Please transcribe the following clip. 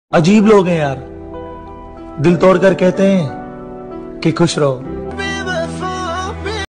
अजीब लोग हैं यार, दिल तोड़कर कहते हैं कि खुश रहो।